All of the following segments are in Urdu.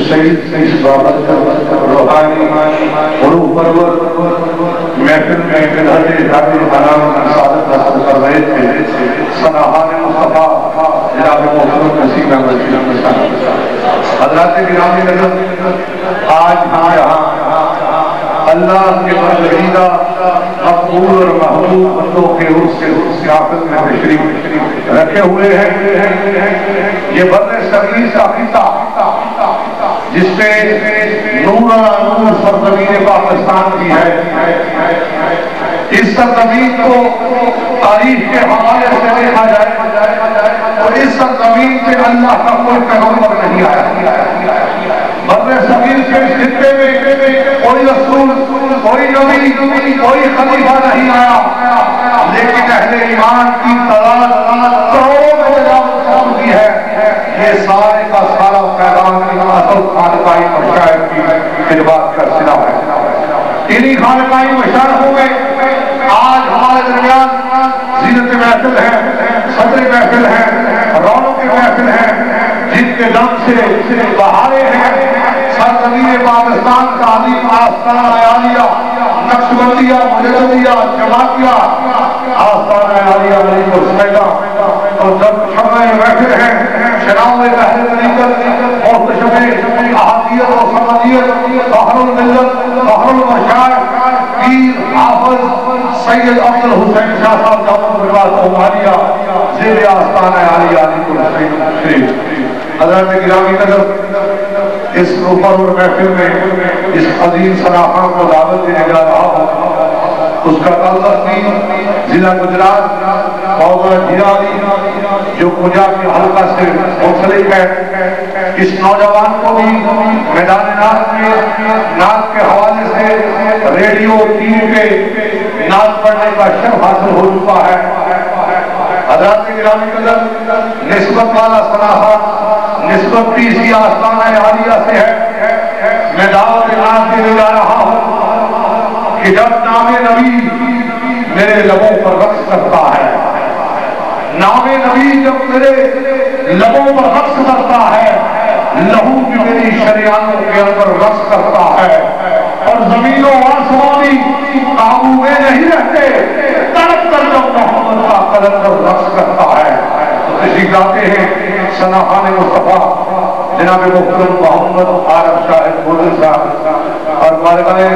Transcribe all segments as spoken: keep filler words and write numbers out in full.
سید اس بابت روحانی غروب پرور محفل میں مدحت ذات الحرام کی سعادت حاصل کر رہے تھے سناحان مصطفیٰ جناب محترم نسیم احمد حضرات گرامی نظر آج ہم یہاں اللہ کے برگزیدہ مقبول اور محبوب بندوں کے عرس کے سیاست میں تشریف رکھے ہوئے ہیں۔ یہ بر صغیر کا خطہ جس پہ نور نور سرزمین پاکستان کی ہے، اس سرزمین کو تاریخ کے حوالے سے دیکھا جائے تو اس سرزمین پہ اللہ کا کوئی پیغمبر نہیں آیا۔ بر صغیر کے اس خطے میں کوئی رسول، کوئی نبی، کوئی خلیفہ نہیں آیا، لیکن اہل ایمان کی تعداد کروڑوں میں تجاوز کی ہے۔ یہ سارے کا سارا پیغام اصل خانقاہی مشاعر کی خدمات کا صلہ ہے۔ انہی خانقاہی مشاعروں میں آج ہمارے درمیان زینت محفل ہے، صدر محفل ہے، رونق محفل ہے، جن کے دم سے بہارے ہیں سرزمین پاکستان کا عظیم آستانہ عالیہ نقشبندیہ، مجددیہ، جماعتیہ آستانہ عالیہ علی مرسیدہ، اور جب شمع محفل ہیں شناؤ اہل طریقت محتشم احادیت و سمدیت بحر الملت بحر المشاعر پیر حافظ سید عبد الحسین شاہ صاحب جامع روایت عماریہ زیر آستانہ عالیہ علی مرسیدہ۔ حضرات گرامی نظر اس روپر اور محفل میں اس عظیم سراخان کو دعوت دینے جا رہا ہوں، اس کا تعلق بھی ضلع گجرات موضوع جیالی جو پوجا کے حلقہ سے منسلک ہے۔ اس نوجوان کو بھی میدان نعت میں نعت کے حوالے سے ریڈیو ٹی وی پہ نعت پڑھنے کا شرف حاصل ہو چکا ہے۔ حضرات گرامی قدر نسبت والا صلاحات نسبت تیسری آستانہ عالیہ سے ہے۔ میں دعوت نعت دینے جا رہا ہوں کہ جب نام نبی میرے لبوں پر رقص کرتا ہے، نام نبی جب میرے لبوں پر رقص کرتا ہے، لہو بھی میری شریانوں کے اندر رقص کرتا ہے، اور زمین و آسمان بھی قابو میں نہیں رہتے، تڑپ کر جب محمد کا قلندر رقص کرتا ہے تو تشریف لاتے ہیں سناحان مصطفیٰ جناب محترم محمد عارف شاہ بودل صاحب اور مارکہ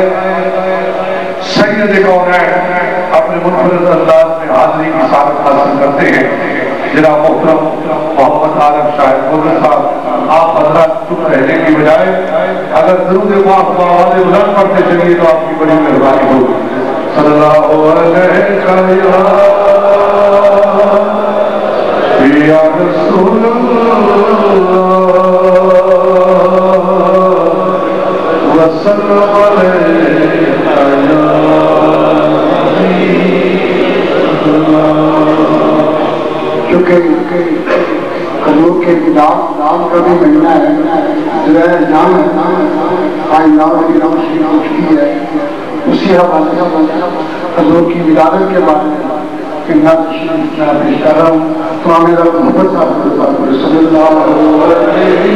سید کونین اپنے منفرد انداز میں حاضری کی سعادت حاصل کرتے ہیں۔ جناب محترم محمد عارف شاہ بودل صاحب، آپ حضرات چپ رہنے کی بجائے اگر درود پاک بآواز بلند پڑھتے چلیے تو آپ کی بڑی مہربانی ہوگی۔ صلی اللہ علیہ یا رسول اللہ وسلم علیہ چونکہ کلور کے نام نام کا بھی مہینہ ہے، ذرائع نام ہے، آج نام کی نام شریف ہو چکی ہے، اسی حوالے سے کلور کی ولادت کے بارے میں کہنا تشریف پیش کر رہا ہوں۔ تو ہمیں رب محمد صاحب صلی اللہ علیہ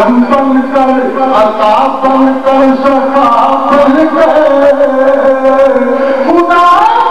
کرم بن کر عطا بن کر سخا بن کر خدا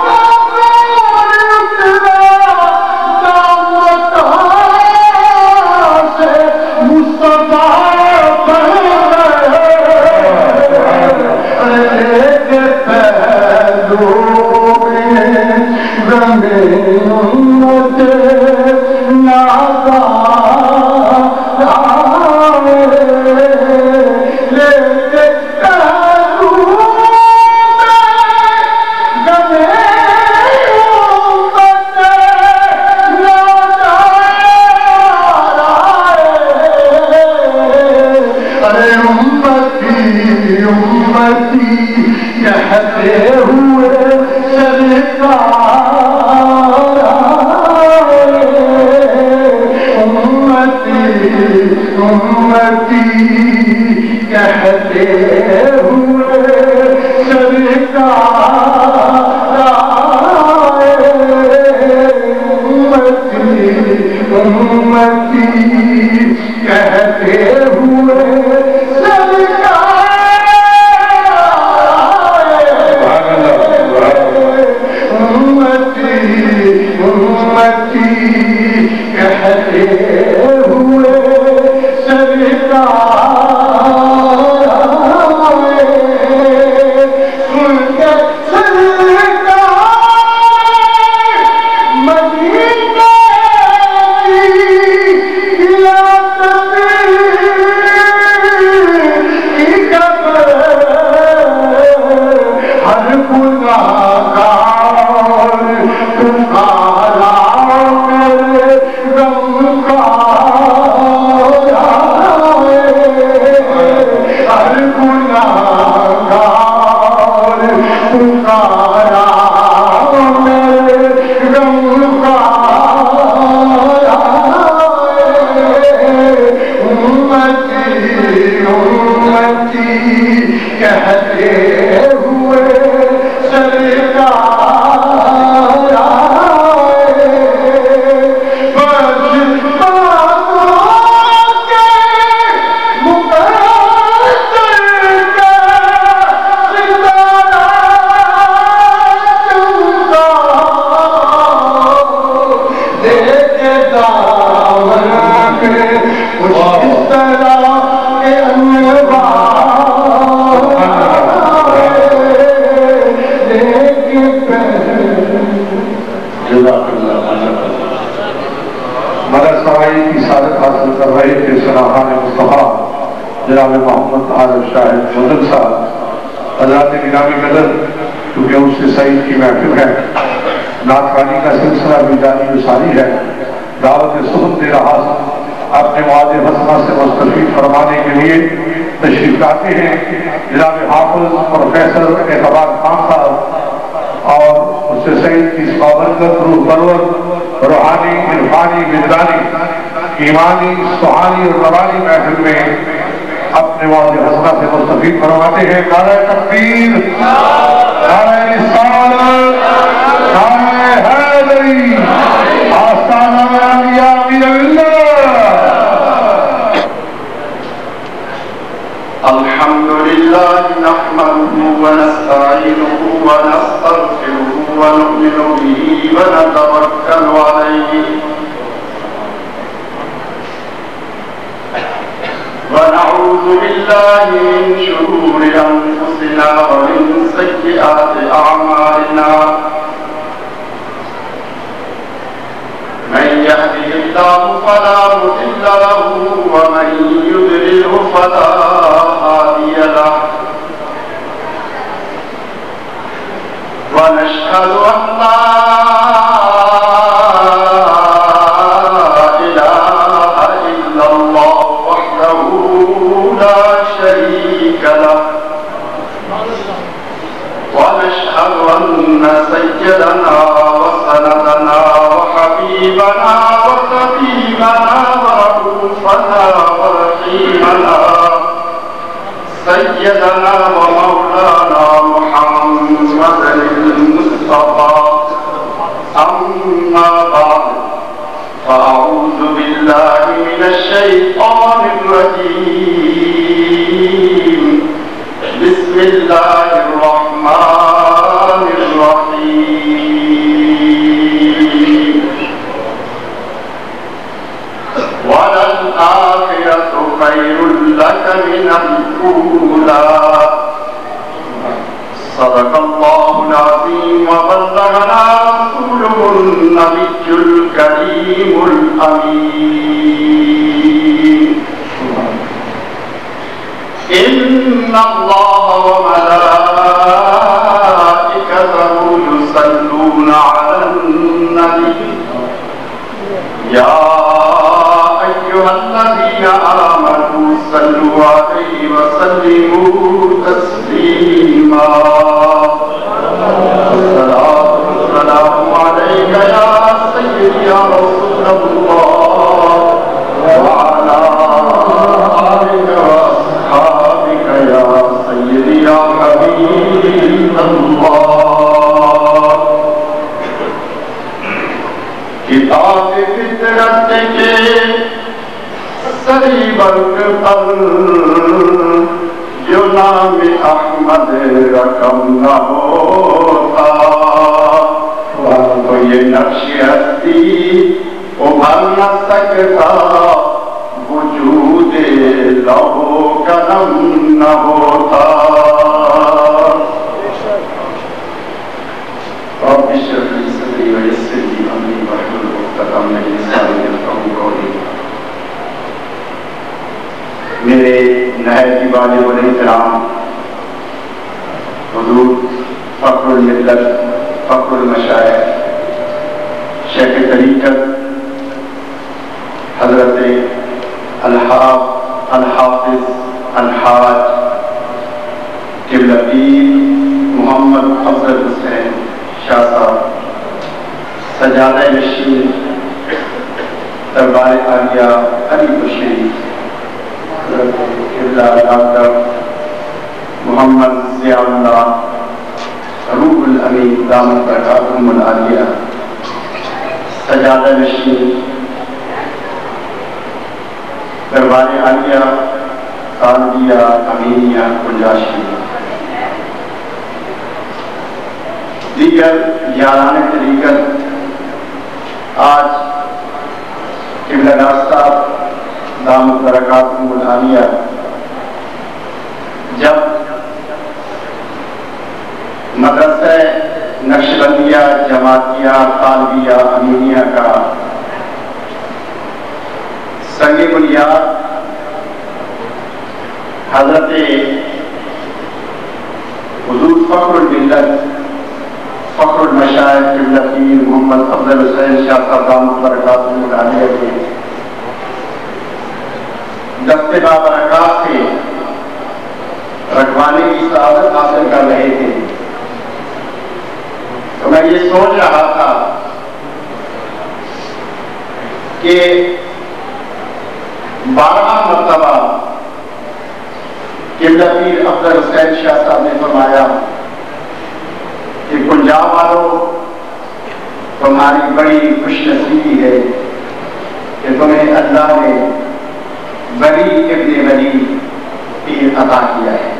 جناب محمد عارف شاہد مدن صاحب حضرات نظامی قدر کیونکہ اس سے سعید کی محفل ہے، نعت خوانی کا سلسلہ بھی جانی وساری ہے، دعوت صحبت دے رہا اپنے مواد حسنہ سے مستفید فرمانے کے لیے تشریف لاتے ہیں جناب حافظ پروفیسر اعتبار خان صاحب، اور اس سے سعید کی اس بابرکت روح پرور روحانی عرفانی وجدانی ایمانی سبحانی اور روانی محفل میں اپنے مواد حسنہ سے مستفید فرماتے ہیں۔ نعرہ تکبیر، نعرہ رسالت، نعرہ حیدری، آستانہ انبیاء من اللہ۔ الحمدللہ نحمدہ ونستعینہ ونستغفرہ ونؤمن بہ ونتوکل علیہ ونعوذ باللہ من شرور انفسنا ومن سیئات اعمالنا من يهده الله فلا مضل له ومن يضلله فلا هادي له ونشهد ان لا سيدنا وسندنا وحبيبنا وطبيبنا ورؤوفنا ورحيمنا سيدنا ومولانا محمد المصطفى أما بعد فأعوذ بالله من الشيطان الرجيم بسم الله الرحمن الرحيم وللآخرة خير لك من الأولى صدق الله العظيم وبلغنا رسوله النبي الكريم الأمين إن الله وملائكته يصلون على النبي يا أيها الذين آمنوا صلوا عليه وسلموا تسليما الصلاة والسلام عليك يا سيدي يا رسول الله وعلى آلك وأصحابك يا سيدي يا حبيب الله کتاب فطرت کے سری برق پر جو نام احمد رقم نہ ہوتا تو یہ نقش ہستی ابھر نہ سکتا وجود لوح قلم نہ ہوتا رب اشرح لي صدري ويسر لي امري واحلل عقدة من لساني يفقهوا قولي میرے نہایت واجب الاحترام حضور فخر الملت فخر المشائخ شیخ طریقت حضرت الحاف الحافظ الحاج قبلہ پیر محمد افضل حسین شاہ صاحب سجادہ نشین دربار عالیہ علی بشری قبلہ ڈاکٹر محمد ضیاء اللہ روح الامین دامت برکاتہم العالیہ سجادہ نشین دربار عالیہ قادریہ امینیہ کنجاشی دیگر یاران طریقت آج قبلہ دار صاحب دامت برکاتہم العالیہ جب مدرسہ نقشبندیہ جماعتیہ طالبیہ امینیہ کا سنگ بنیاد حضرت حضور فخر الملت فخر المشائخ قبلہ پیر محمد افضل حسین شاہ صاحب دامت برکاتہم العالیہ کے دست بابرکات سے رکھوانے کی سعادت حاصل کر رہے تھے تو میں یہ سوچ رہا تھا کہ بارہ مرتبہ قبلہ پیر افضل حسین شاہ صاحب نے فرمایا کہ پنجاب والوں تمہاری بڑی خوش نصیبی ہے کہ تمہیں اللہ نے بری ابن بری پیر عطا کیا ہے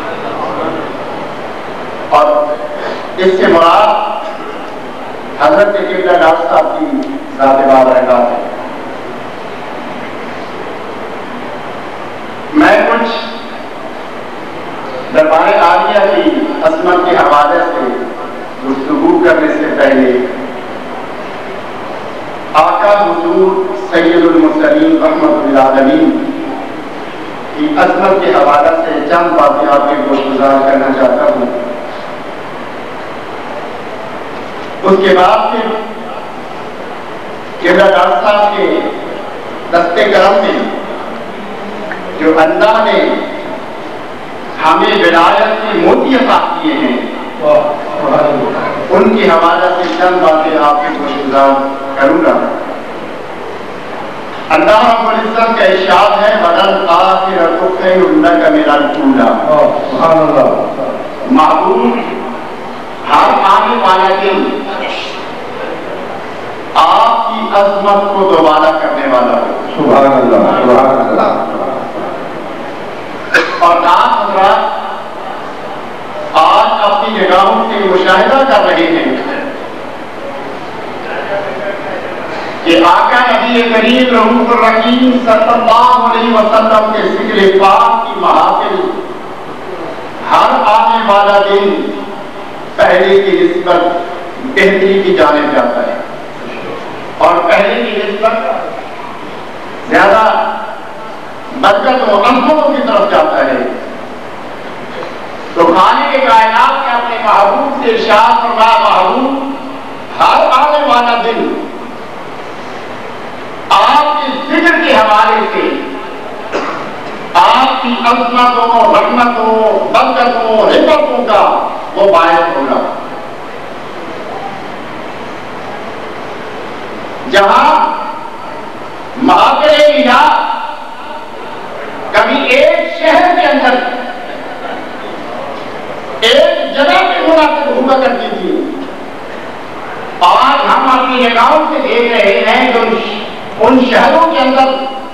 اور اس سے مراد حضرت قبلہ دار صاحب کی ذات بابرکات ہے. میں کچھ دربار عالیہ کی عظمت کے حوالے سے گفتگو کرنے سے پہلے آقا حضور سید المرسلین رحمت للعالمین کی عظمت کے حوالے سے چند باتیں آپ کے گوشگزار کرنا چاہتا ہوں. اس کے بعد پھر قبلہ دار صاحب کے دستے کرم میں جو اللہ نے ہمیں ولایت کی موتی عطا کیے ہیں ان کی حوالے سے چند باتیں آپ کے گوشگزار کروں گا. اللہ رب العزت کا ارشاد ہے بدل آخرۃ خیر لک من الاولی. سبحان اللہ. معبود ہر آنے والا دن آپ کی عظمت کو دوبارہ کرنے والا ہو. سبحان اللہ سبحان اللہ. اور آپ حضرات آج اپنی نگاہوں سے مشاہدہ کر رہے ہیں کہ آقا نبی کریم رؤوف الرحیم صلی اللہ علیہ وسلم کے ذکر پاک کی محافل ہر آنے والا دن پہلے کی نسبت بہتری کی جانب جاتا ہے اور پہلے کی نسبت زیادہ برکت و انفعوں کی طرف جاتا ہے. تو خالق کائنات نے اپنے محبوب سے ارشاد فرمایا محبوب ہر آنے والا دن آپ کے ذکر کے حوالے سے آپ کی عظمتوں رحمتوں برکتوں حکمتوں کا وہ باعث ہوگا. جہاں محافل میلاد کبھی ایک شہر کے اندر ایک جگہ پہ منعقد ہوا کرتی تھی، آج ہم اپنی نگاہوں سے دیکھ رہے ہیں جو ان شہروں کے اندر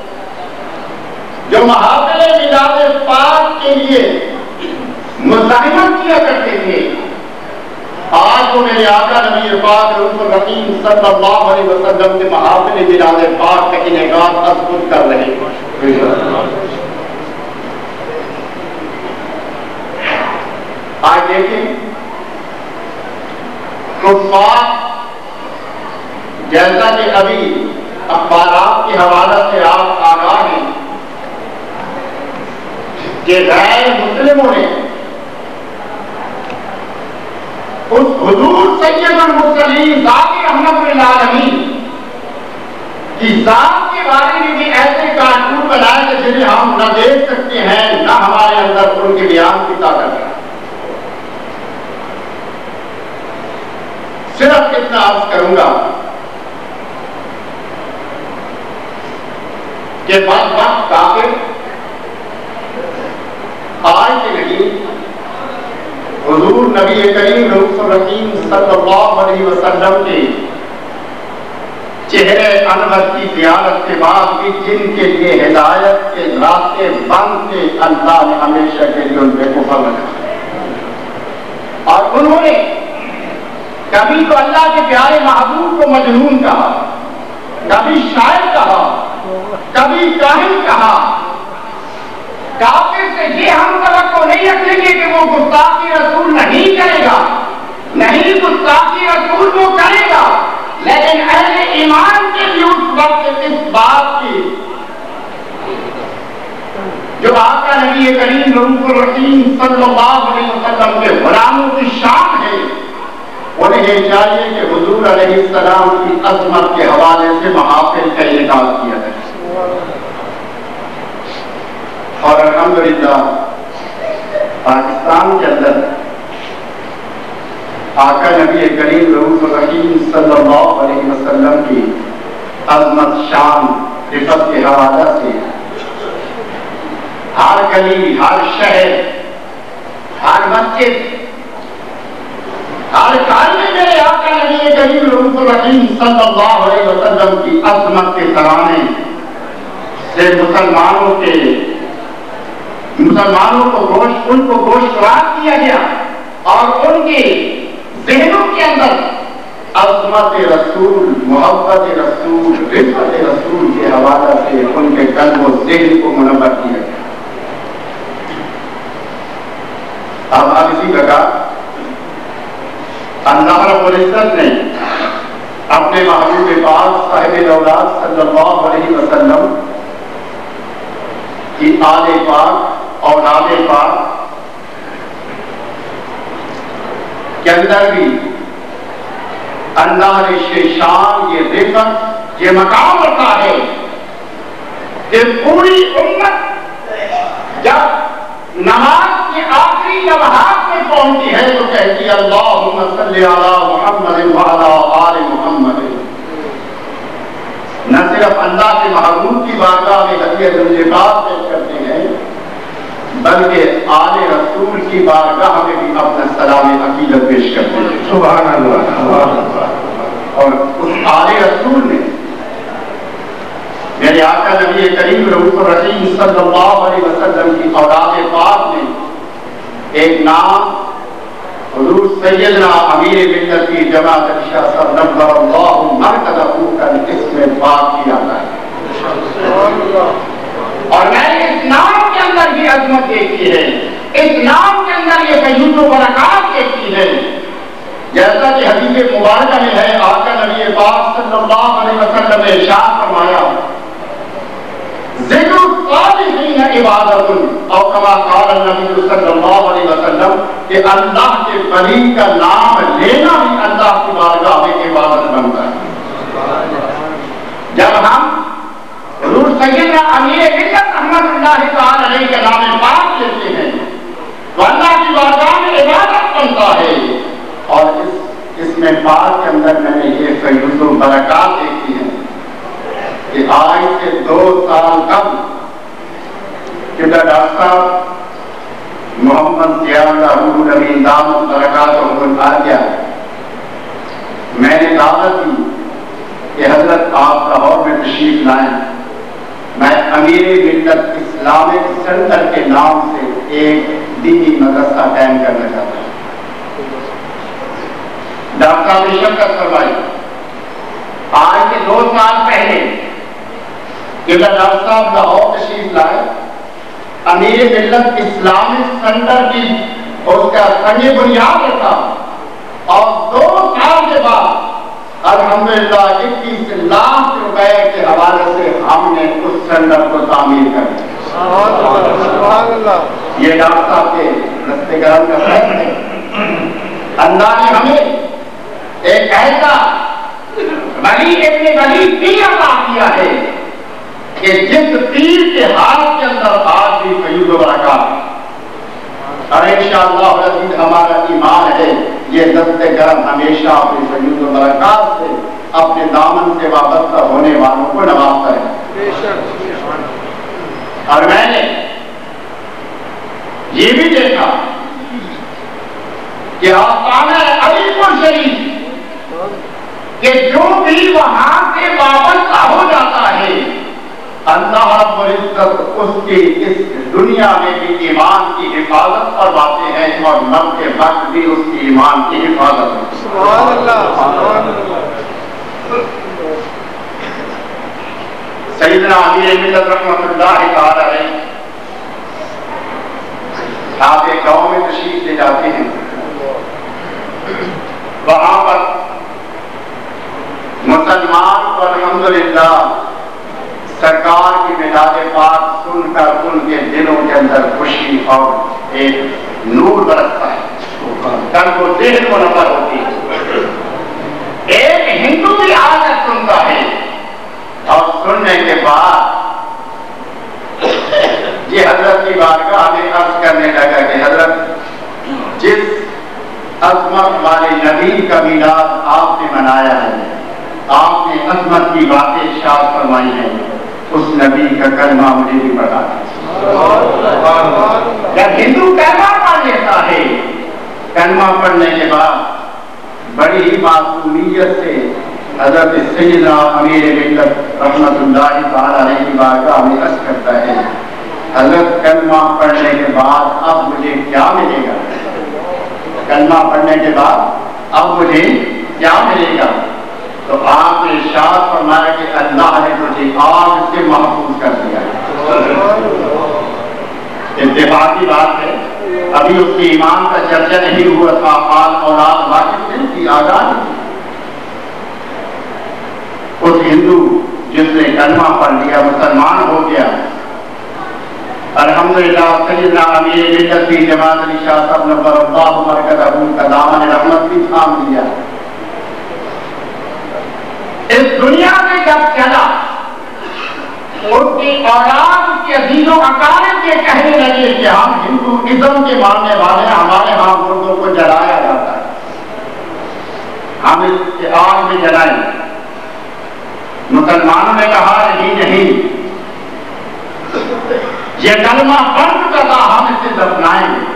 جو محافل میلاد پاک کے لیے مزاحمت کیا کرتے تھے، آج وہ میرے آقا نبی پاک رؤوف الرحیم صلی اللہ علیہ وسلم کے محافل میلاد پاک کا انعقاد اذکر کر رہے ہیں. آج دیکھیں کفار جیسا کہ ابھی اخبارات کے حوالے سے آپ آگاہ ہیں کہ غیر مسلموں نے اس حضور سید المرسلین ذات رحمت للعالمین کی ذات کے بارے میں بھی ایسے کارٹون بنائے کہ جنہیں ہم نہ دیکھ سکتے ہیں نہ ہمارے اندر ان کے بیان کی طاقت ہے. صرف اتنا عرض کروں گا کہ بعض وقت کافر آج کے نہیں حضور نبی کریم رؤوف الرحیم صلی اللہ علیہ وسلم کے چہرے انور کی زیارت کے بعد بھی جن کے لیے ہدایت کے راستے بند تھے اللہ نے ہمیشہ کے لیے ان پہ کفر رکھا اور انہوں نے کبھی تو اللہ کے پیارے محبوب کو مجنون کہا، کبھی شاعر کہا، کبھی کاہن کہا. کافر سے یہ ہم توقع نہیں رکھیں گے کہ وہ گستاخی رسول نہیں کرے گا، نہیں گستاخی رسول وہ کرے گا، لیکن اہل ایمان کے بھی اس وقت اس بات کی جو آقا نبی کریم رؤوف الرحیم صلی اللہ علیہ وسلم کے غلاموں کی شان ہے، انہیں یہ چاہیے کہ حضور علیہ السلام کی عظمت کے حوالے سے محافل کا انعقاد کیا جائے. اور الحمدللہ پاکستان کے اندر آقا نبی کریم رؤوف الرحیم صلی اللہ علیہ وسلم کی عظمت شان رفت کے حوالے سے ہر گلی ہر شہر ہر مسجد ہر گھر میں میرے آقا نبی کریم رؤوف الرحیم صلی اللہ علیہ وسلم کی عظمت کے ترانے سے مسلمانوں کے مسلمانوں کو گوشت ان کو گوشتوار کیا گیا اور ان کے ذہنوں کے اندر عظمت رسول محبت رسول رفت رسول کے حوالے سے ان کے قلب و ذہن کو منور کیا گیا. اب اب اسی جگہ اللہ رب العزت نے اپنے محبوب پاک صاحب الاولاد صلی اللہ علیہ وسلم کی آل پاک اولاد پاک کے اندر بھی اللہ نے شان یہ رفت یہ مقام رکھا ہے کہ پوری امت جب نماز کے آخری لمحات میں پہنچی ہے تو کہتی ہے اللہم صلی علی محمد وعلی آل محمد. نہ صرف اللہ کے محبوب کی بارگاہ میں ہدیہ ذوالجلال پیش کرتے ہیں بلکہ آل رسول کی بارگاہ میں بھی اپنا سلام عقیدت پیش کرتے ہیں. سبحان اللہ. اور اس آل رسول نے میرے آقا نبی کریم رؤوف الرحیم صلی اللہ علیہ وسلم کی اولاد پاک نے ایک نام حضور سیدنا امیر ملت کی جماعت شاہ صلی اللہ مرکزہ کا اس میں پاک کیا ہے، اور میں نے اس نام کے اندر بھی عظمت دیکھی ہے، اس نام کے اندر یہ فیوز و برکات دیکھی ہے، جیسا کہ حدیث مبارکہ میں ہے آقا نبی پاک صلی اللہ علیہ وسلم نے ارشاد فرمایا ذکر الصالحین عبادت، اور کما قال النبی صلی اللہ علیہ وسلم کہ اللہ کے ولی کا نام لینا بھی اللہ کی بارگاہ میں عبادت بنتا ہے۔ جب ہم حضور سیدنا امیر ملت رحمت اللہ تعالی علیہ کے نام پاک لیتے ہیں تو اللہ کی بارگاہ میں عبادت بنتا ہے، اور اس اس میں پاک کے اندر میں نے یہ فیوز و برکات دیکھی ہے کہ آج سے دو سال قبل کہ ڈاکٹر صاحب محمد ضیاء اللہ نبی دامت برکاتہ العالیہ میں نے دعوت دی کہ حضرت آپ لاہور میں تشریف لائیں، میں امیر ملت اسلامک سینٹر کے نام سے ایک دینی مدرسہ قائم کرنا چاہتا ہوں۔ ڈاکٹر صاحب نے شرکت کروائی۔ آج کے دو سال پہلے جب ڈاکٹر صاحب لاہور تشریف لائے، امیر ملت اسلامک سینٹر کی اس کا سنگ بنیاد تھا، اور دو سال کے بعد الحمدللہ اکیس لاکھ روپے کے حوالے سے ہم نے اس سینٹر کو تعمیر کر دیا۔ یہ ڈاکٹر صاحب کے رستے گرم کا فیصلہ ہے۔ اللہ نے ہمیں ایک ایسا ولی ابن ولی پیر عطا کیا ہے کہ جس پیر کے ہاتھ کے اندر آج بھی فیوز و برکات، اور انشاءاللہ العزیز ہمارا ایمان ہے یہ دست گرم ہمیشہ اپنے فیوز و برکات سے اپنے دامن سے وابستہ ہونے والوں کو نوازتا ہے۔ اور میں نے یہ بھی دیکھا کہ آستانہ علی پور شریف کہ جو بھی وہاں سے وابستہ ہو جاتا ہے اللہ رب العزت اس کی اس دنیا میں بھی ایمان کی حفاظت فرماتے ہیں، اور مرد کے وقت بھی اس کی ایمان کی حفاظت۔ سبحان اللہ۔ سیدنا امیر ملت رحمت اللہ تعالی علیہ آپ ایک گاؤں میں تشریف لے جاتے ہیں، وہاں پر مسلمان کو الحمدللہ سرکار کی مداد پاک سن کر ان کے دلوں کے اندر خوشی اور ایک نور برستا ہے، قلب و ذہن کو نظر ہوتی ہے۔ ایک ہندو بھی آ کر سنتا ہے، اور سننے کے بعد یہ حضرت کی بارگاہ میں عرض کرنے لگا کہ حضرت جس عظمت والے نبی کا میلاد آپ نے منایا ہے، آپ نے عظمت کی باتیں ارشاد فرمائی ہیں، اس نبی کا کلمہ مجھے بھی پڑھا ہے۔ جب ہندو کلمہ پڑھ لیتا ہے، کلمہ پڑھنے کے بعد بڑی ہی معصومیت سے حضرت سیدنا امیر ملت رحمت اللہ تعالی علیہ کی بارگاہ میں عرض کرتا ہے حضرت کلمہ پڑھنے کے بعد اب مجھے کیا ملے گا؟ کلمہ پڑھنے کے بعد اب مجھے کیا ملے گا؟ تو آپ نے ارشاد فرمایا کہ اللہ نے مجھے آگ سے محفوظ کر دیا ہے۔ اتفاق کی بات ہے، ابھی اس کی ایمان کا چرچا نہیں ہوا تھا، آل اولاد واقف نہیں تھی، آگاہ نہیں۔ اس ہندو جس نے کلمہ پڑھ لیا مسلمان ہو گیا، الحمدللہ سیدنا امیر ملت کی جماعت علی شاہ صاحب نور اللہ مرکزہ کا دامن رحمت بھی تھام لیا۔ اس دنیا میں جب چلا اس کی اولاد کے عزیز و اقارب یہ کہنے لگے کہ ہم ہندوازم کے ماننے والے ہیں، ہمارے ہاں مردوں کو جلایا جاتا ہے، ہم اس کے آگ میں جلائیں۔ مسلمانوں نے کہا نہیں نہیں، یہ کلمہ بند کرتا، ہم اسے دفنائیں گے۔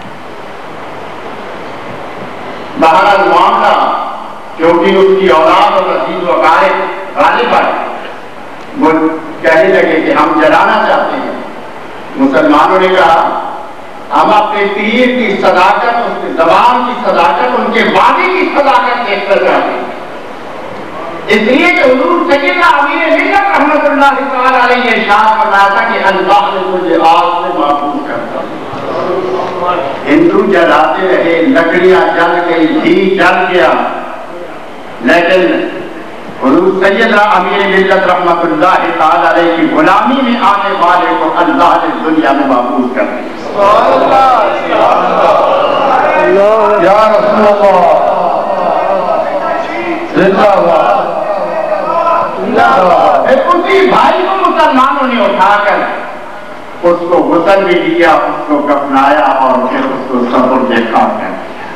بہرحال معاملہ کیونکہ اس کی اولاد اور عزیز و اقارب غالب آئے، وہ کہنے لگے کہ ہم جلانا چاہتے ہیں۔ مسلمانوں نے کہا ہم اپنے پیر کی صداقت، اس کی زبان کی صداقت، ان کے وعدے کی صداقت دیکھ کر چاہتے ہیں، اس لیے کہ حضور سیدنا امیر ملت رحمت اللہ تعالی علیہ نے ارشاد فرمایا تھا کہ اللہ نے تجھے آگ سے محفوظ کرتا۔ ہندو جلاتے رہے، لکڑیاں جل گئی، گھی جل گیا، لیکن حضور سیدنا امیر ملت رحمت اللہ تعالی علیہ کی غلامی میں آنے والے کو اللہ نے دنیا میں محفوظ کر دیا۔ یا رسول اللہ زندہ باد۔ پھر اسی بھائی کو مسلمانوں نے اٹھا کر اس کو غسل بھی دیا، اس کو کفنایا اور پھر اس کو سفر دیکھا کر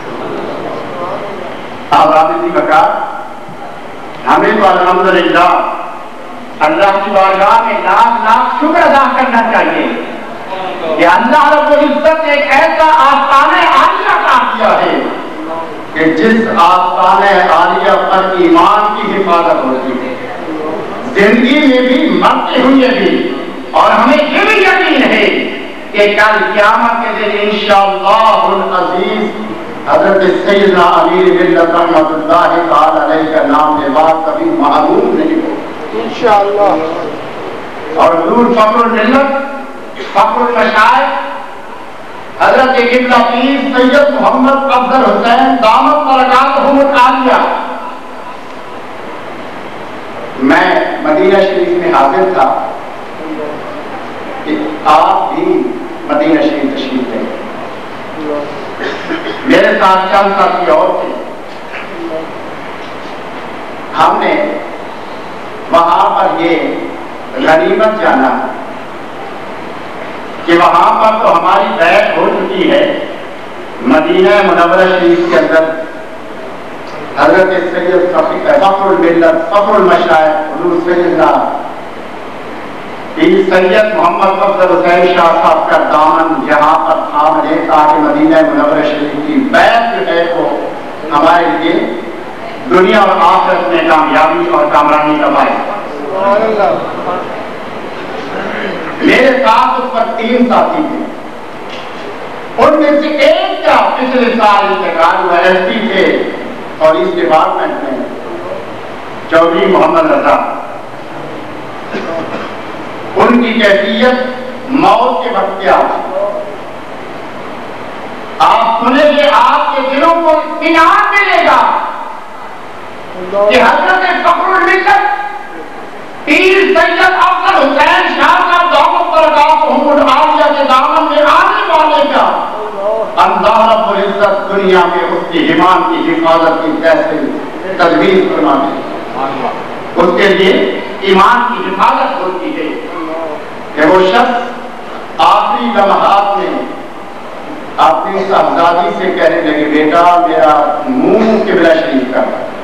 اب رابطی بکا ہمیں تو الحمدللہ اللہ کی بارگاہ میں لاکھ لاکھ شکر ادا کرنا چاہیے کہ اللہ رب العزت نے ایک ایسا آستانہ عالیہ عطا کیا ہے کہ جس آستانہ عالیہ پر ایمان کی حفاظت ہوتی ہے زندگی میں بھی، مرتے ہوئے بھی، اور ہمیں یہ بھی یقین ہے کہ کل قیامت کے دن انشاءاللہ العزیز حضرت سیدنا امیر ملت رحمت اللہ تعالی علیہ کا نام نبات کبھی معلوم نہیں ہو انشاءاللہ۔ اور حضور فخر الملت، فخر المشائخ حضرت قبلہ پیر سید محمد افضل حسین دامت برکاتہم العالیہ، میں مدینہ شریف میں حاضر تھا کہ آپ بھی مدینہ شریف تشریف لے، میرے ساتھ چند ساتھی اور تھے، ہم نے وہاں پر یہ غنیمت جانا کہ وہاں پر تو ہماری بیعت ہو چکی ہے، مدینہ منورہ شریف کے اندر حضرت سید فخر الملت فخر المشائخ حضور سیدنا پیر سید محمد افضل حسین شاہ صاحب کا دامن یہاں پر تھام لے تاکہ مدینہ منورہ شریف کی بیعت جو ہے وہ ہمارے لیے دنیا اور آخرت میں کامیابی اور کامرانی کا باعث۔ میرے ساتھ اس پر تین ساتھی تھے، ان میں سے ایک کا پچھلے سال انتقال ہوا، ایس پی تھے اور اس ڈپارٹمنٹ میں چودھری محمد رضا، ان کی کیفیت موت کے وقت کیا، آپ سنیں گے آپ کے دلوں کو اطمینان ملے گا کہ حضرت فخر الملت پیر سید افضل حسین شاہ صاحب دامت برکاتہم العالیہ کے دامن میں آنے والے کا اللہ رب العزت دنیا میں اس کی ایمان کی حفاظت کی کیسے تجویز فرما دے، اس کے لیے ایمان کی حفاظت ہوتی ہے کہ وہ شخص آخری لمحات میں اپنی صاحبزادی سے کہنے لگے بیٹا میرا منہ قبلہ شریف کا،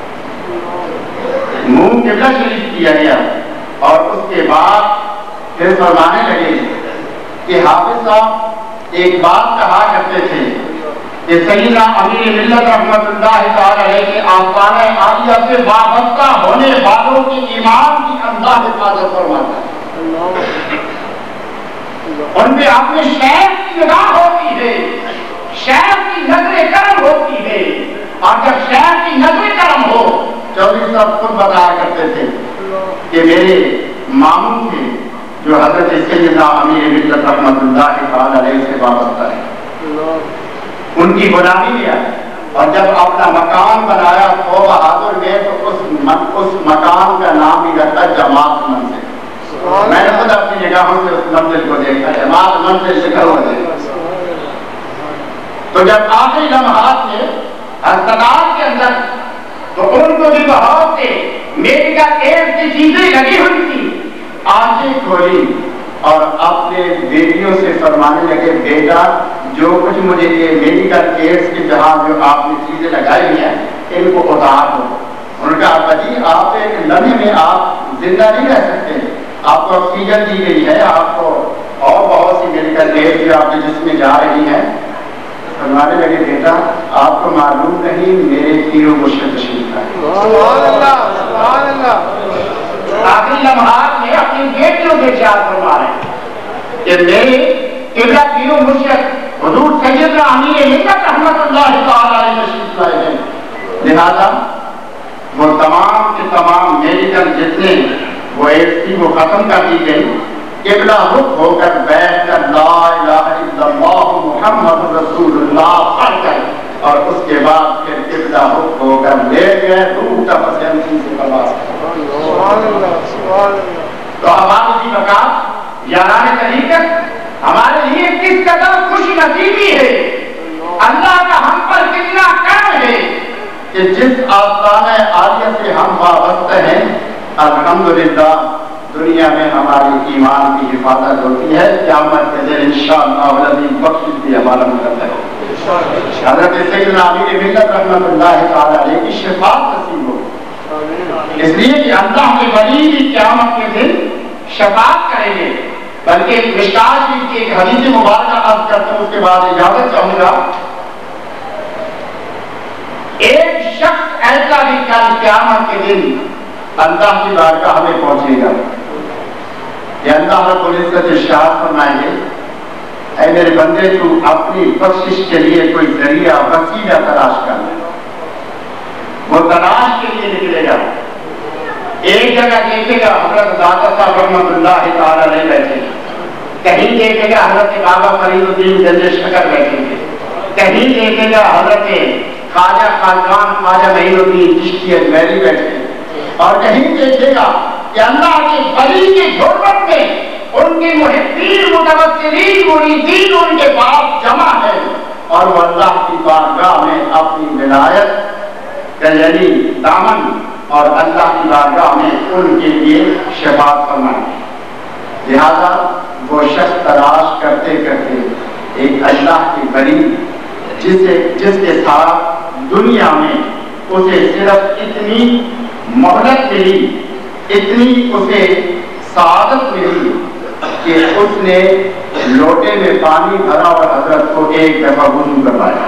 منہ قبلہ شریف کیا گیا، اور اس کے بعد پھر فرمانے لگے کہ حافظ صاحب ایک بات کہا کرتے تھے کہ سیدنا امیر ملت رحمت اللہ تعالی علیہ کے آستانہ عالیہ سے وابستہ ہونے والوں کی ایمان کی اللہ حفاظت فرماتا ہے، ان پہ اپنے شیخ کی نگاہ ہوتی ہے، شیخ کی نظر کرم ہوتی ہے، اور جب شیخ کی نظر کرم ہو، چودھری صاحب خود بتایا کرتے تھے کہ میرے ماموں تھے جو حضرت سیدنا امیر ملت رحمت اللہ تعالی علیہ سے وابستہ ہے، ان کی غلامی لیا، اور جب اپنا مکان بنایا تو بہادر میں تو اس اس مکان کا نام ہی رکھا جماعت منزل۔ میں نے خود اپنی نگاہوں سے اس منزل کو دیکھا، جماعت منزل لکھا ہوا ہے۔ تو جب آخری لمحات میں ہسپتال کے اندر تو ان کو بھی بہت سے میڈیکل ایڈ کی چیزیں لگی ہوئی تھی، آنکھیں کھولی اور اپنے بیٹیوں سے فرمانے لگے بیٹا جو کچھ مجھے یہ میڈیکل ایڈز کے جہاں جو آپ نے چیزیں لگائی ہوئی ہیں ان کو اتار دو۔ ان کا ابا جی آپ ایک لمحے میں آپ زندہ نہیں رہ سکتے، آپ کو آکسیجن دی گئی ہے، آپ کو اور بہت سی میڈیکل ایڈز جو آپ کے جسم میں جا رہی ہیں۔ فرمانے لگے بیٹا آپ کو معلوم نہیں میرے ہیرو مرشد تشریف لائے۔ آخری لمحات میں اپنی بیٹیوں دلوں سے ارشاد فرما رہے ہیں کہ میرے قبلہ پیر و مرشد حضور سیدنا امیر ملت رحمت اللہ تعالی علیہ تشریف لائے ہیں، لہذا وہ تمام کے تمام میڈیکل جتنے وہ ایڈس تھی وہ ختم کر دی گئی، قبلہ رخ ہو کر بیٹھ کر لا الہ الا اللہ محمد رسول اللہ پڑھ کر اور اس کے بعد پھر قبلہ رخ ہو کر لیٹ گئے روح تفسیم سے پرواز کر۔ تو ہماری کی بقا یاران طریقت ہمارے لیے کس قدر خوش نصیبی ہے، اللہ کا ہم پر کتنا کرم ہے کہ جس آستانہ عالیہ سے ہم وابستہ ہیں الحمدللہ دنیا میں ہماری ایمان کی حفاظت ہوتی ہے، قیامت کے دن انشاءاللہ العزیز بخشش بھی ہمارا مقدر ہے۔ حضرت سیدنا امیر ملت رحمت اللہ تعالی علیہ کی شفاعت نصیب ہو، اس لیے کہ اللہ کے ولی بھی قیامت کے دن شفاعت کریں گے۔ بلکہ مشکات شریف کی ایک حدیث مبارکہ عرض کرتا ہوں، اس کے بعد اجازت چاہوں گا۔ ایک شخص ایسا بھی کل قیامت کے دن اللہ کی بارگاہ میں پہنچے گا کہ اللہ رب العزت ارشاد فرمائیں گے اے میرے بندے تو اپنی بخشش کے لیے کوئی ذریعہ وسیلہ تلاش کر لے۔ وہ تلاش کے لیے نکلے گا، ایک جگہ دیکھے گا حضرت داتا صاحب رحمت اللہ تعالی علیہ بیٹھے گا، کہیں دیکھے گا حضرت بابا فرید الدین گنج شکر بیٹھیں گے، کہیں دیکھے گا حضرت خواجہ خاقان خواجہ معین الدین چشتی اجمیری بیٹھے گے، اور کہیں دیکھے گا کہ اللہ کے ولی کی ضرورت میں ان کی محبین متوسلین مریدین ان کے پاس جمع ہے، اور وہ اللہ کی بارگاہ میں اپنی ولایت یعنی دامن اور اللہ کی بارگاہ میں ان کے لیے شفاعت فرمائیں۔ لہذا وہ شخص تلاش کرتے کرتے ایک اللہ کی ولی جسے جس کے ساتھ دنیا میں اسے صرف اتنی مہلت ملی، اتنی اسے سعادت ملی کہ اس نے لوٹے میں پانی بھرا اور حضرت کو ایک دفعہ وضو کروایا،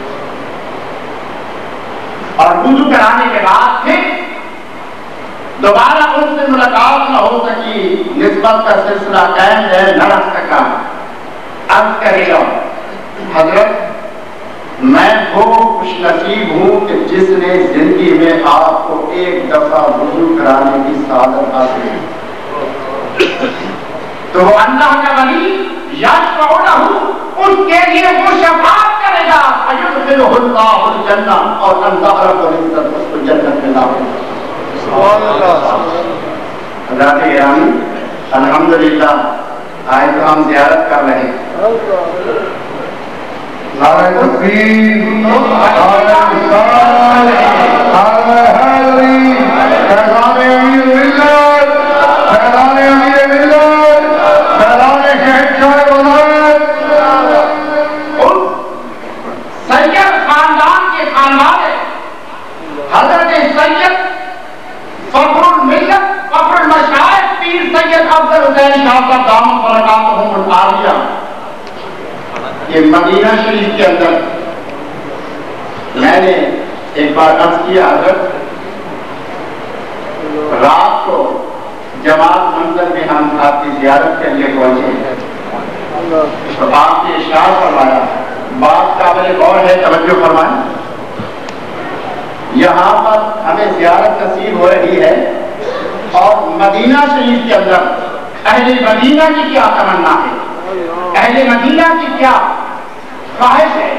اور وضو کرانے کے بعد پھر دوبارہ ان سے ملاقات نہ ہو سکی، نسبت کا سلسلہ قائم ہے نہ رکھ سکا۔ عرض کرے گا حضرت میں وہ خوش نصیب ہوں کہ جس نے زندگی میں آپ کو ایک دفعہ وضو کرانے کی سعادت حاصل کی۔ تو وہ اللہ کا ولی یشفع لہ، اس کے لیے وہ شفاعت کرے گا، فیدخلہ اللہ الجنہ، اور اللہ رب العزت اس کو جنت میں داخل کرے گا۔ سبحان اللہ۔ حضرات گرامی الحمدللہ آج تو ہم زیارت کر رہے ہیں، نعرہ تکبیر، نعرہ رسالت، نعرہ حیدری، فیضان امیر ملت، فیضان امیر ملت، فیضان شہنشاہ ولایت۔ سید خاندان کے خاندان حضرت سید فخر الملت فخر المشائخ پیر سید افضل حسین شاہ صاحب دامت برکاتہم العالیہ، یہ مدینہ شریف کے اندر میں نے ایک بار عرض کیا حضرت رات کو جماعت منزل میں ہم آپ کی زیارت کے لیے پہنچے، تو آپ نے ارشاد فرمایا، بات قابل غور ہے، توجہ فرمائیں، یہاں پر ہمیں زیارت نصیب ہو رہی ہے اور مدینہ شریف کے اندر اہل مدینہ کی کیا تمنا ہے، اہل مدینہ کی کیا خواہش ہے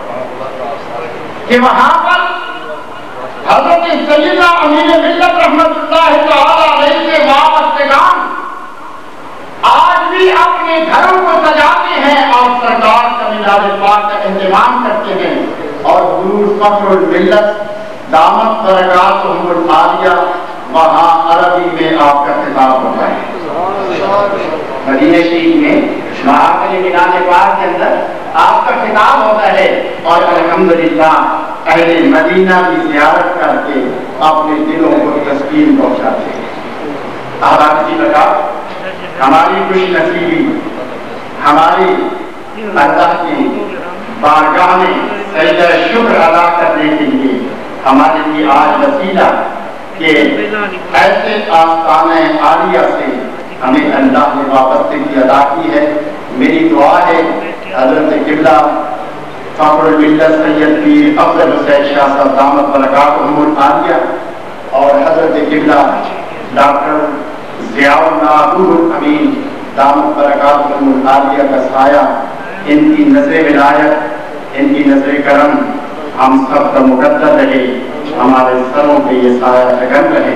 کہ وہاں پر حضرت سیدنا امیر ملت رحمت اللہ تعالی علیہ کے وابستگان آج بھی اپنے گھروں کو سجاتے ہیں اور سرکار کا میلاد پاک کا اہتمام کرتے ہیں، اور حضور فخر الملت دامت برکاتہم العالیہ وہاں عربی میں آپ کا خطاب ہوتا ہے، مدینہ شریف میں محافل میلاد پاک کے اندر آپ کا خطاب ہوتا ہے، اور الحمدللہ اہل مدینہ کی زیارت کر کے اپنے دلوں کو تسکین پہنچاتے ہیں۔ آباد جی بتا ہماری خوش نصیبی، ہماری اللہ کی بارگاہ میں سجدہ شکر ادا کرنے کے لیے ہمارے لیے آج وسیلہ کہ ایسے آستانہ عالیہ سے ہمیں اللہ نے وابستگی ادا کی ہے. میری دعا ہے حضرت قبلہ فخر الملت سید پیر افضل حسین شاہ صاحب دامت برکاتہم العالیہ اور حضرت قبلہ ڈاکٹر ضیاء اللہ روح الامین دامت برکاتہم العالیہ کا سایہ، ان کی نظر ولایت، ان کی نظر کرم ہم سب کا مقدر رہے، ہمارے سروں پہ یہ سایہ شگن رہے.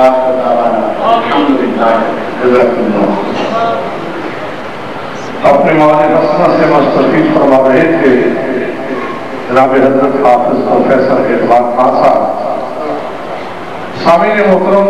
اپنے مواد حسنہ سے مستفید فرما رہے تھے جناب حضرت حافظ پروفیسر اعتبار خان صاحب. سامعین محترم،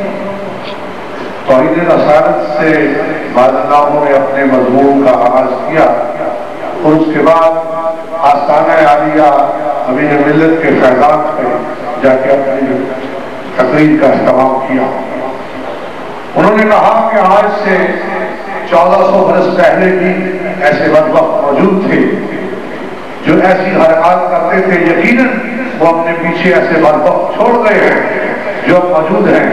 توحید رسالت سے بعض ناموں نے اپنے مضمون کا آغاز کیا اور اس کے بعد آستانہ عالیہ امین ملت کے فیضان پہ جا کے اپنی تقریر کا اہتمام کیا. انہوں نے کہا کہ آج سے چودہ سو برس پہلے بھی ایسے بدبخت موجود تھے جو ایسی حرکات کرتے تھے. یقیناً وہ اپنے پیچھے ایسے بدبخت چھوڑ گئے ہیں جو اب موجود ہیں.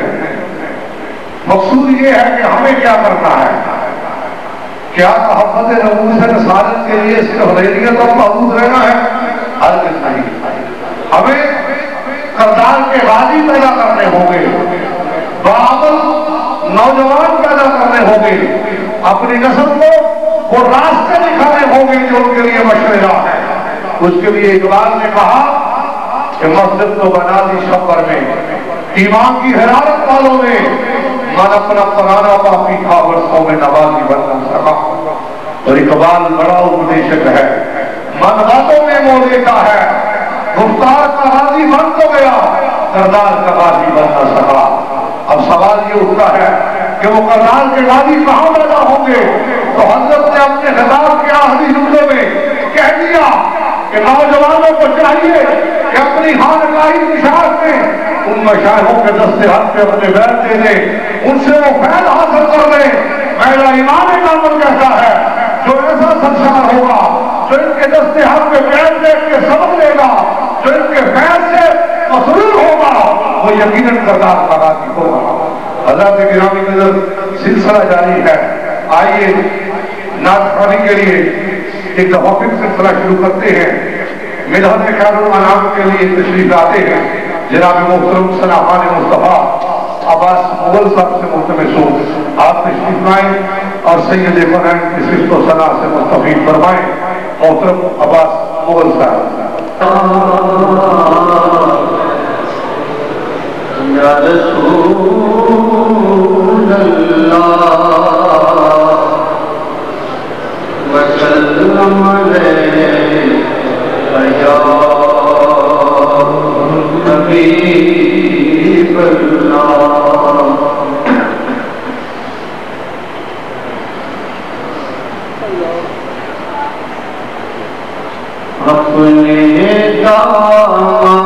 مقصود یہ ہے کہ ہمیں کیا کرنا ہے. کیا تحفظ نبوت رسالت کے لیے استحلیت اور محفوظ رہنا ہے؟ ہرگز نہیں. ہمیں کردار کے غازی پیدا کرنے ہوں گے، باعمل نوجوان پیدا کرنے ہوں گے، اپنی نسل کو وہ راستے دکھانے ہوں گے جو ان کے لیے مشورہ ہے. اس کے لیے اقبال نے کہا کہ مسجد تو بنا دی شبر میں، ایمان کی حرارت والوں نے من اپنا پرانا باقی تھا برسوں میں نوازی بن نہ سکا. اور اقبال بڑا اپدیشک ہے، من باتوں میں مو دیتا ہے، گفتار کا راضی بن تو گیا، کردار کا راضی بن نہ سکا. اب سوال یہ اٹھتا ہے کہ وہ کردار کے راضی کہاں پیدا ہوں گے؟ تو حضرت نے اپنے خطاب کے آخری جملے میں کہہ دیا کہ نوجوانوں کو چاہیے کہ اپنی خانقاہی نشاط میں ان مشائخوں کے دستے ہاتھ پہ اپنے بیعت دے دیں، ان سے وہ فیض حاصل کر لیں. میرا ایمان کامل کہتا ہے جو ایسا سرشار ہوگا، جو ان کے دستے ہاتھ پہ بیعت دے کے سبق لے گا، جو ان کے فیض سے مسرور ہوگا، وہ یقیناً کردار کا راضی ہوگا. حضرت گرامی نظر سلسلہ جاری ہے. آئیے نعت خوانی کے لیے ایک دفعہ پھر سلسلہ شروع کرتے ہیں. مدحت خیر الانام کے لیے تشریف لاتے ہیں جناب محترم ثنا خان مصطفیٰ عباس مغل صاحب سے ملتمس ہوں آپ تشریف لائیں اور سید فرحین کی صفت و ثنا سے مستفید فرمائیں. محترم عباس مغل صاحب. یا رسول اللہ وسلم علیہ یا حبیب اللہ. اپنے دامن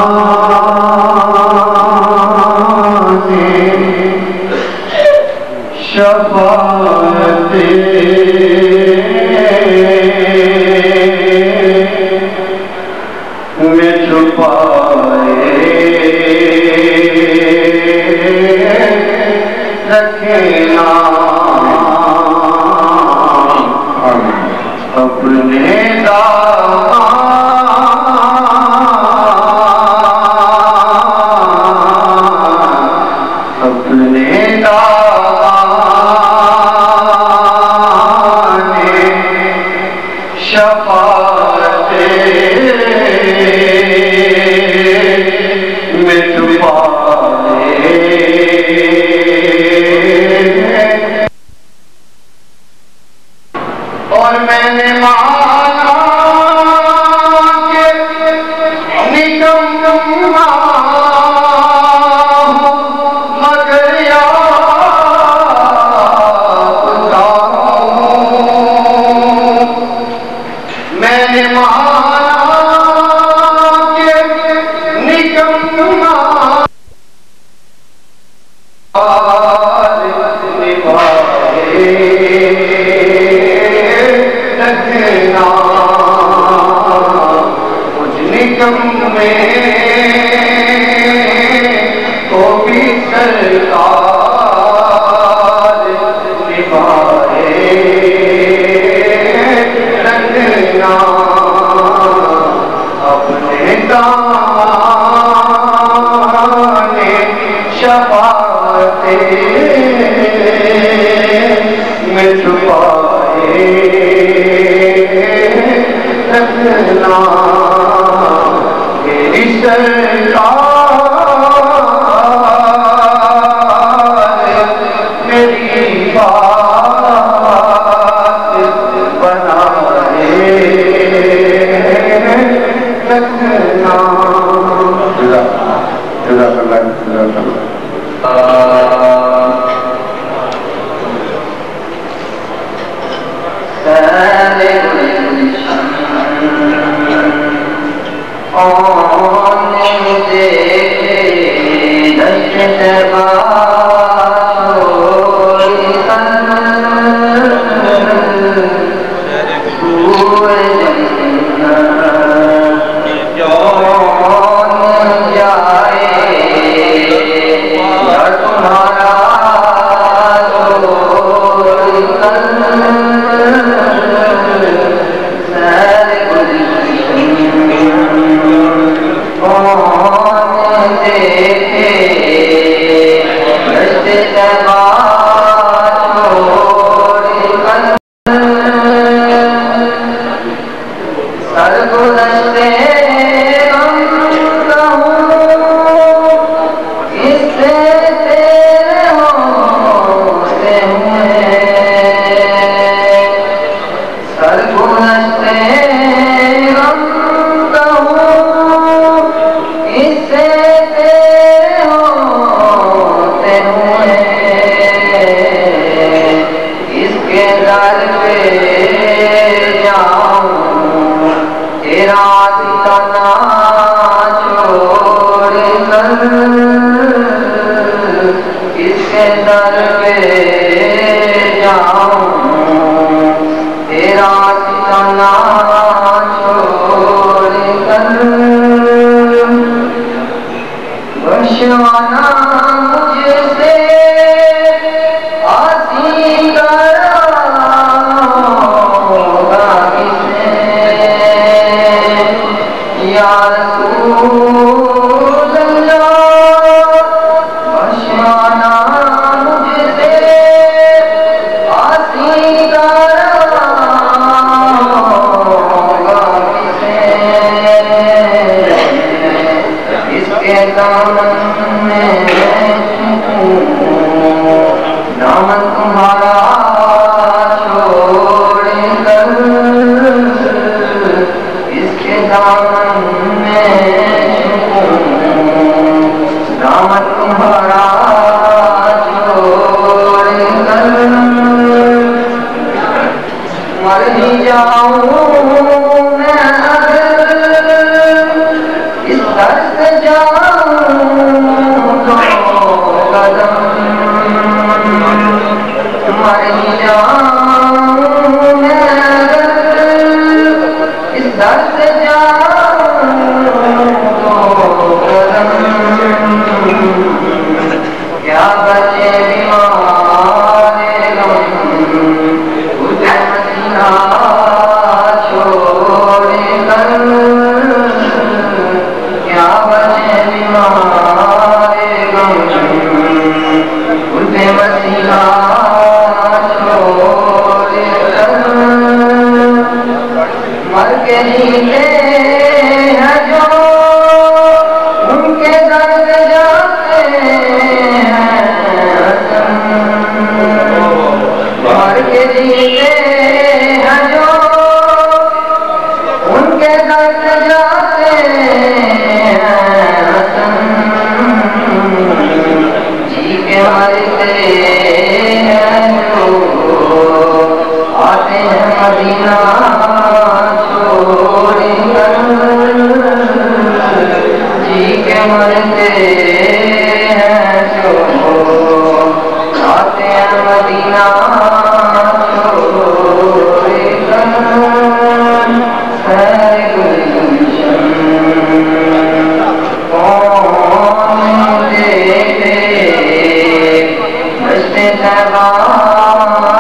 شفاعت میں چھپائے رکھنا اپنے دامن اپنے دامن شفاعت میں چھپائے. اور میں نے مانا کہ نکما مگر یاد میں نے مانا کہ نکما رکھنا مجھ نکم میں کو بھی سرکار چھپائے رکھنا اپنے دامن شفاعت میں چھپائے رکھنا میری سرکار میری بات بنائے رکھنا. جزاک اللہ جزاک اللہ. Bye.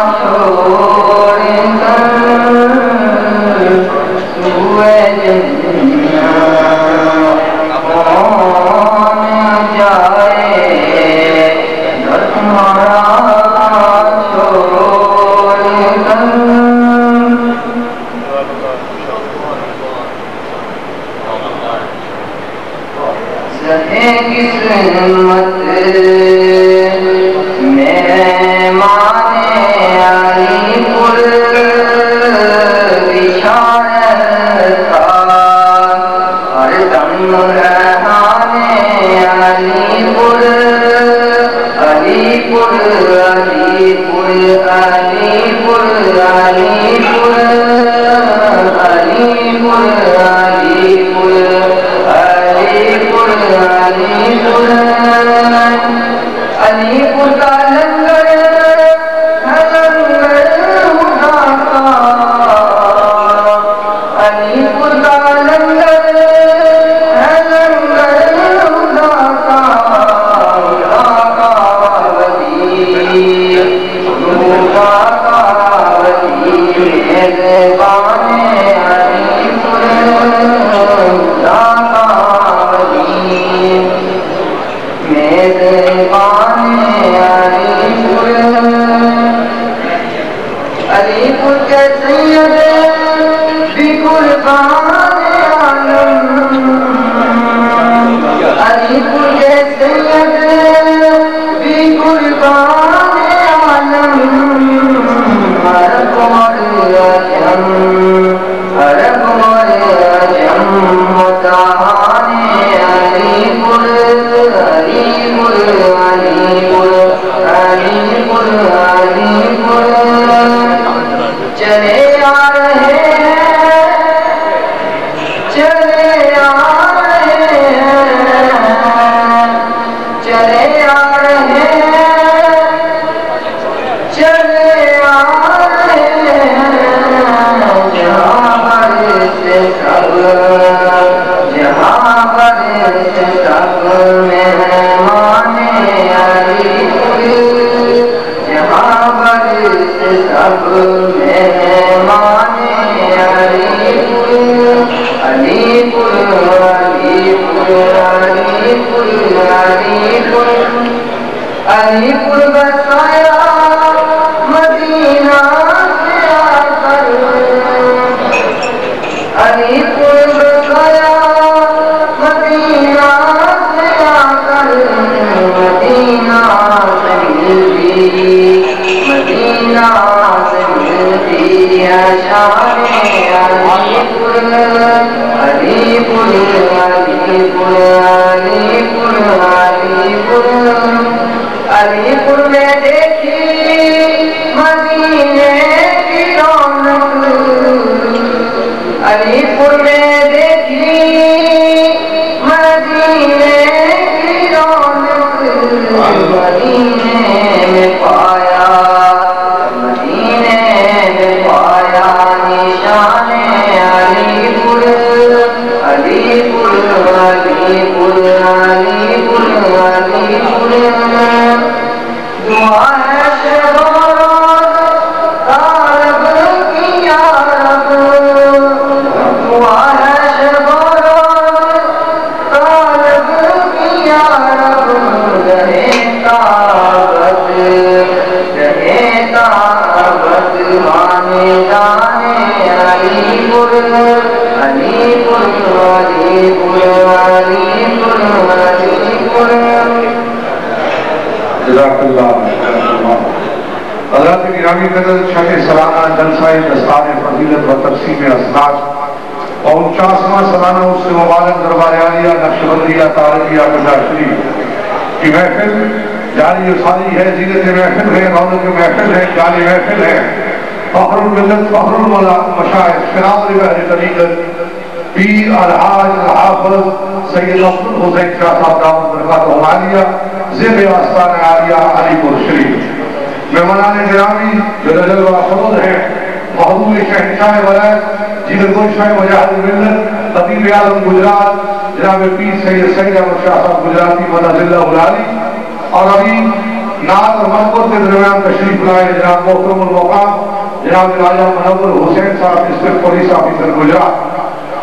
اور ابھی نعت اور مقبول کے درمیان تشریف لائے جناب محترم المقام جناب راجہ منور حسین صاحب ڈسٹرکٹ پولیس آفیسر گجرات.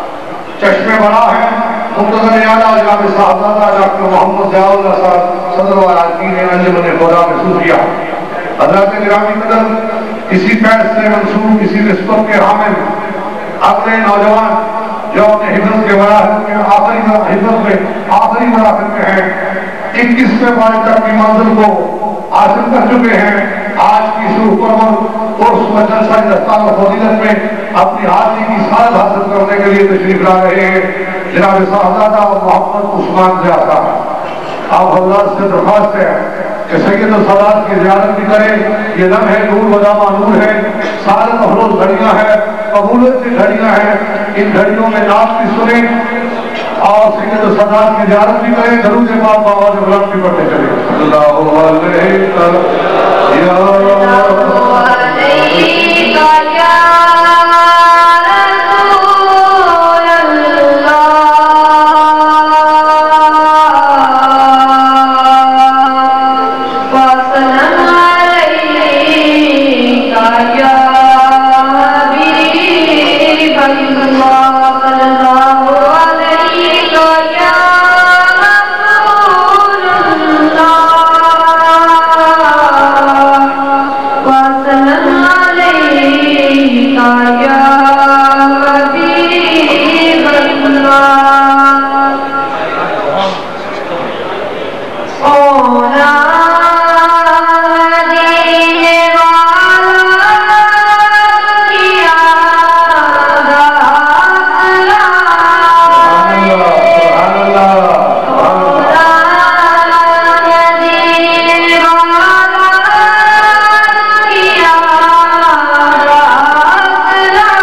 چشمے بڑا ہے مقتدر اعلیٰ جناب صاحبزادہ ڈاکٹر محمد ضیاء اللہ صاحب صدر و اراکین انجمن خدا میں صوفیہ. حضرات گرامی قدر کسی قید سے منسوخ کسی نسبت کے حامل اپنے نوجوان جو اپنے حفظ کے مراحل کے آخری حفظ میں آخری مراحل میں ہیں اکیسویں پارے تک کی منزل کو حاصل کر چکے ہیں، آج کی اس حکومت اور اس جلسہ دستان و فضیلت میں اپنی حاضری کی سعادت حاصل کرنے کے لیے تشریف لا رہے ہیں جناب صاحبزادہ محمد عثمان زیادہ صاحب۔ آپ حضرات سے درخواست ہے کہ سید السادات کی زیارت بھی کریں، یہ لمحے نور و جامع نور ہے، سارے افروز گھڑیاں ہیں، قبولیت کی گھڑیاں ہیں، ان گھڑیوں میں نعت بھی سنیں اور سید السادات کی زیارت بھی کریں، درود پاک بآواز بلند بھی پڑھتے چلیں۔ اللہ علیہ اللہ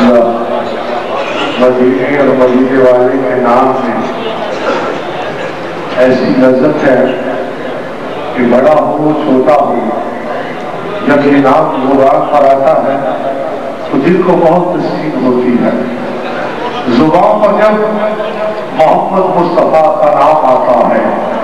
مدینے اور مدینے والے کے نام میں ایسی لذت ہے کہ بڑا ہو چھوٹا ہو جب یہ نام زبان پر آتا ہے تو دل کو بہت تسکین ہوتی ہے. زبان پر جب محمد مصطفیٰ کا نام آتا ہے،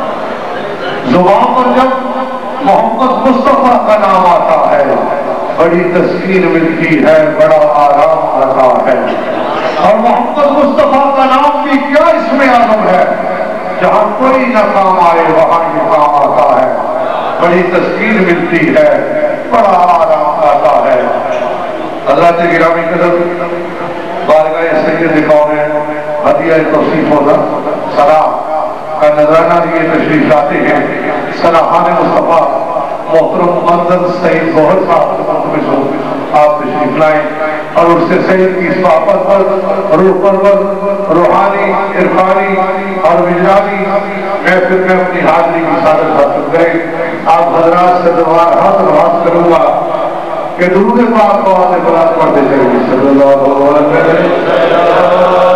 زبان پر جب محمد مصطفیٰ کا نام آتا ہے، بڑی تسکین ملتی ہے، بڑا آرام آتا ہے. اور محمد مصطفیٰ کا نام بھی کیا اس میں عظم ہے، جہاں کوئی نہ کام آئے وہاں یہ کام آتا ہے. بڑی تسکین ملتی ہے، بڑا آرام آتا ہے. حضرت گرامی قدر بارگاہ سید کونین ہدیہ توصیف ہونا سلام کا نذرانہ لیے تشریف لاتے ہیں. سلاحان مصطفیٰ محترم منظر سید گوہر صاحب ملتمس ہو آپ تشریف لائیں اور اس سے سید کی صحابت پر روح پرور روحانی عرفانی اور وجدانی محفل میں اپنی حاضری کی سعادت حاصل کریں. آپ حضرات سے دوبارہ ہاتھ درخواست کروں گا کہ درود پاک کو آتے بلند پڑھتے چلیں. صلی اللہ علیہ وسلم.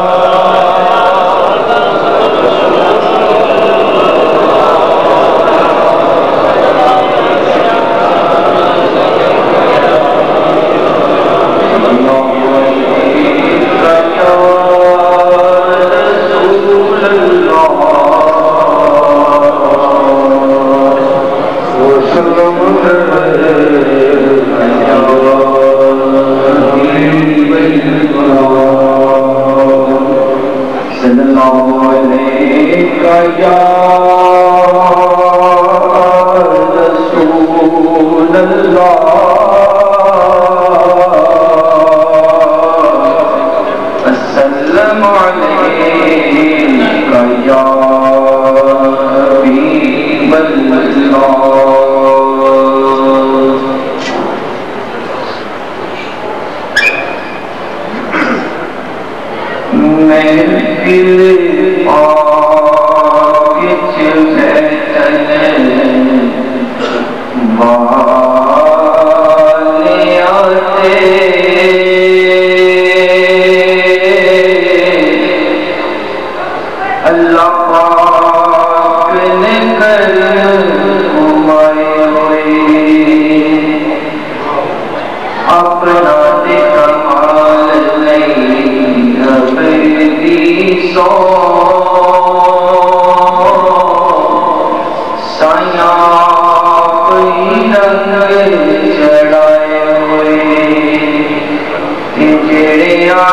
چڑھائے ہوئے جڑے